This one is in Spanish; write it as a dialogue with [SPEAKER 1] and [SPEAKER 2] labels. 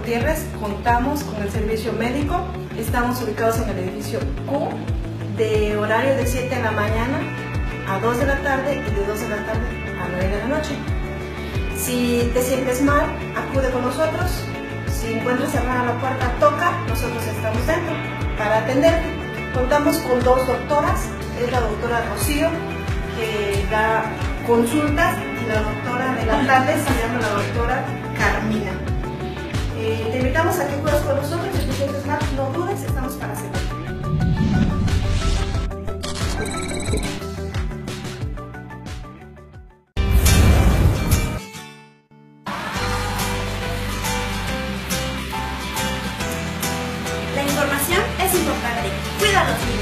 [SPEAKER 1] Gutiérrez contamos con el servicio médico. Estamos ubicados en el edificio Q, de horario de 7 de la mañana a 2 de la tarde y de 2 de la tarde a 9 de la noche. Si te sientes mal, acude con nosotros. Si encuentras cerrada la puerta, toca, nosotros estamos dentro para atenderte. Contamos con 2 doctoras, es la doctora Rocío, que da consultas, y la doctora de la tarde se llama la doctora Carmina. Te invitamos a que acudas con nosotros, si te sientes mal, no dudes, estamos para servirte.
[SPEAKER 2] La información es importante. Cuídalos.